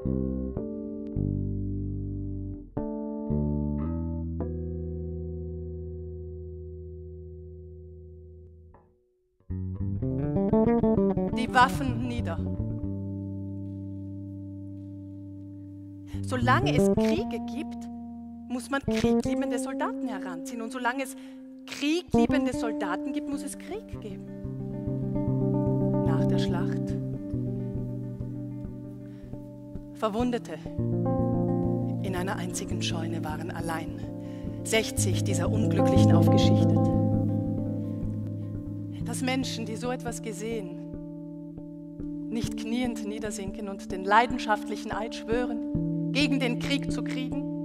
Die Waffen nieder. Solange es Kriege gibt, muss man kriegliebende Soldaten heranziehen. Und solange es kriegliebende Soldaten gibt, muss es Krieg geben. Nach der Schlacht. Verwundete in einer einzigen Scheune waren allein 60 dieser Unglücklichen aufgeschichtet. Dass Menschen, die so etwas gesehen, nicht kniend niedersinken und den leidenschaftlichen Eid schwören, gegen den Krieg zu kriegen,